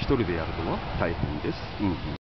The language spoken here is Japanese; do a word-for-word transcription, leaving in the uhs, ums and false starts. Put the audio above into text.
人でやるのは大変です。うんうん。